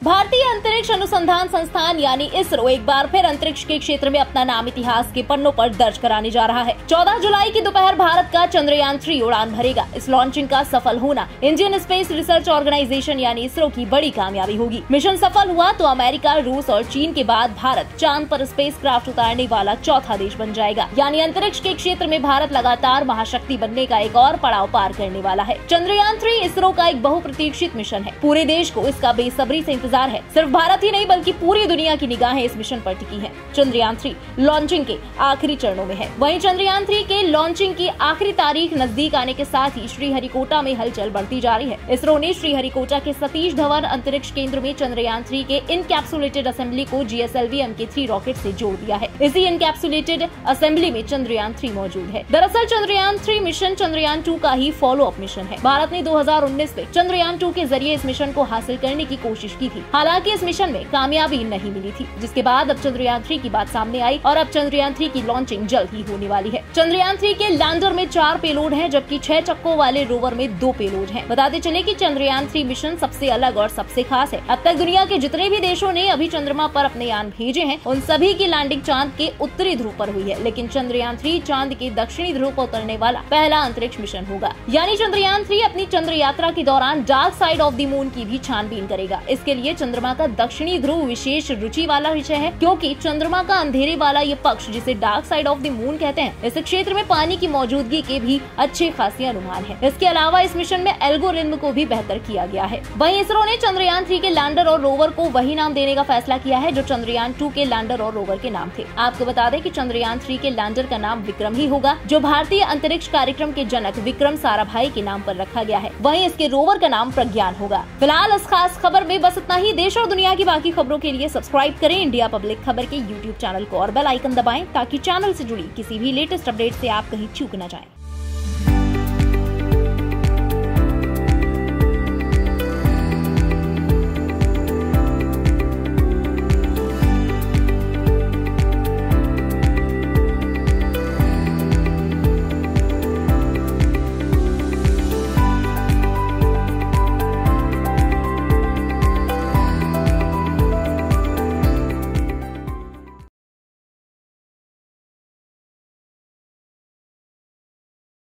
भारतीय अंतरिक्ष अनुसंधान संस्थान यानी इसरो एक बार फिर अंतरिक्ष के क्षेत्र में अपना नाम इतिहास के पन्नों पर दर्ज कराने जा रहा है। 14 जुलाई की दोपहर भारत का चंद्रयान 3 उड़ान भरेगा। इस लॉन्चिंग का सफल होना इंडियन स्पेस रिसर्च ऑर्गेनाइजेशन यानी इसरो की बड़ी कामयाबी होगी। मिशन सफल हुआ तो अमेरिका, रूस और चीन के बाद भारत चांद पर स्पेस क्राफ्ट उतारने वाला चौथा देश बन जाएगा। यानी अंतरिक्ष के क्षेत्र में भारत लगातार महाशक्ति बनने का एक और पड़ाव पार करने वाला है। चंद्रयान 3 इसरो का एक बहुप्रतीक्षित मिशन है। पूरे देश को इसका बेसब्री से इंतजार है। सिर्फ भारत ही नहीं बल्कि पूरी दुनिया की निगाहें इस मिशन पर टिकी हैं। चंद्रयान 3 लॉन्चिंग के आखिरी चरणों में है। वहीं चंद्रयान 3 के लॉन्चिंग की आखिरी तारीख नजदीक आने के साथ ही श्रीहरिकोटा में हलचल बढ़ती जा रही है। इसरो ने श्रीहरिकोटा के सतीश धवन अंतरिक्ष केंद्र में चंद्रयान 3 के इनकैप्सुलेटेड असेंबली को GSLV Mk3 रॉकेट से जोड़ दिया है। इसी इनकैप्सुलेटेड असेंबली में चंद्रयान 3 मौजूद है। दरअसल चंद्रयान 3 मिशन चंद्रयान 2 का ही फॉलो अप मिशन है। भारत ने 2019 में चंद्रयान 2 के जरिए इस मिशन को हासिल करने की कोशिश की थी। हालांकि इस मिशन में कामयाबी नहीं मिली थी, जिसके बाद अब चंद्रयान 3 की बात सामने आई और अब चंद्रयान 3 की लॉन्चिंग जल्द ही होने वाली है। चंद्रयान 3 के लैंडर में 4 पेलोड हैं, जबकि 6 चक्कों वाले रोवर में 2 पेलोड हैं। बताते चले कि चंद्रयान 3 मिशन सबसे अलग और सबसे खास है। अब तक दुनिया के जितने भी देशों ने अभी चंद्रमा पर अपने यान भेजे हैं, उन सभी की लैंडिंग चांद के उत्तरी ध्रुव पर हुई है, लेकिन चंद्रयान 3 चांद के दक्षिणी ध्रुव पर उतरने वाला पहला अंतरिक्ष मिशन होगा। यानी चंद्रयान 3 अपनी चंद्र यात्रा के दौरान dark side of the moon की भी छानबीन करेगा। इसके लिए चंद्रमा का दक्षिणी ध्रुव विशेष रुचि वाला विषय है, क्योंकि चंद्रमा का अंधेरे वाला ये पक्ष, जिसे dark side of the moon कहते हैं, इस क्षेत्र में पानी की मौजूदगी के भी अच्छे खासे अनुमान है। इसके अलावा इस मिशन में एल्गोरिथम को भी बेहतर किया गया है। वहीं इसरो ने चंद्रयान 3 के लैंडर और रोवर को वही नाम देने का फैसला किया है जो चंद्रयान 2 के लैंडर और रोवर के नाम थे। आपको बता दें कि चंद्रयान 3 के लैंडर का नाम विक्रम ही होगा, जो भारतीय अंतरिक्ष कार्यक्रम के जनक विक्रम साराभाई के नाम पर रखा गया है। वहीं इसके रोवर का नाम प्रज्ञान होगा। फिलहाल इस खास खबर में बस इतना ही। देश और दुनिया की बाकी खबरों के लिए सब्सक्राइब करें इंडिया पब्लिक खबर के YouTube चैनल को और बेल आइकन दबाएं, ताकि चैनल से जुड़ी किसी भी लेटेस्ट अपडेट से आप कहीं चूक न जाएं।